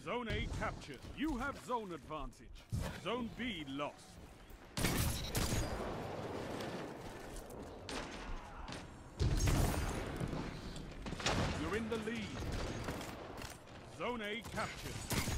Zone A captured. You have zone advantage. Zone B lost. You're in the lead. Zone A captured.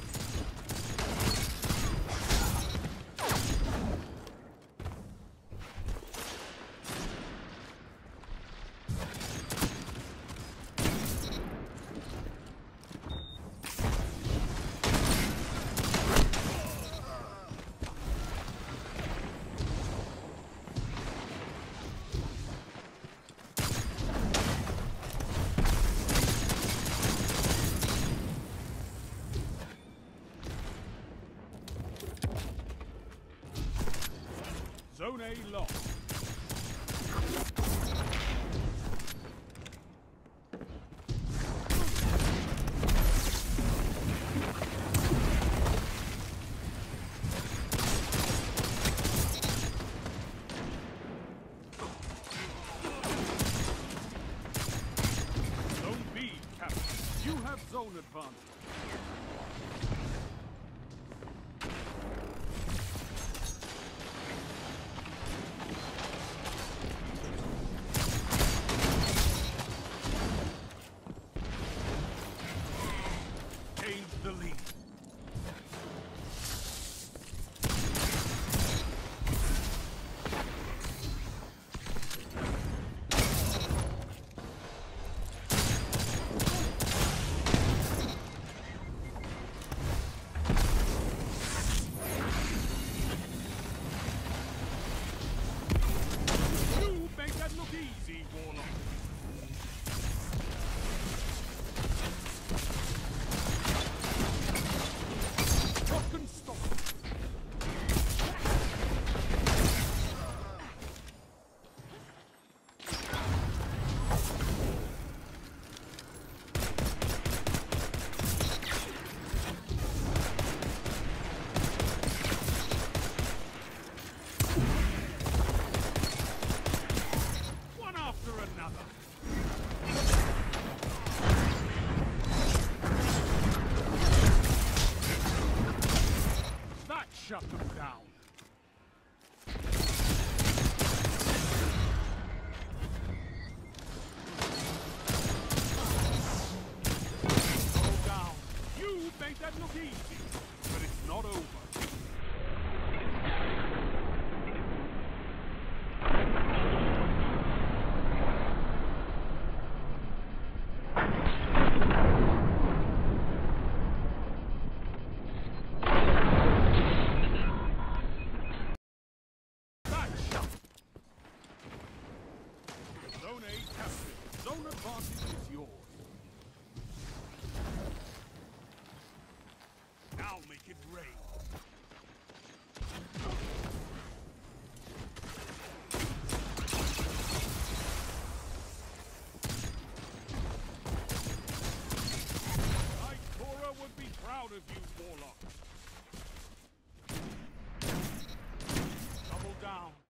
Zone A lost. Zone B captured. You have zone advantage. The lead. You make that look easy, Warlock. Shut them down. Go down. You made that look easy, but it's not over. Zone A captured. Zone advantage is yours. Now make it rain. Ikora would be proud of you.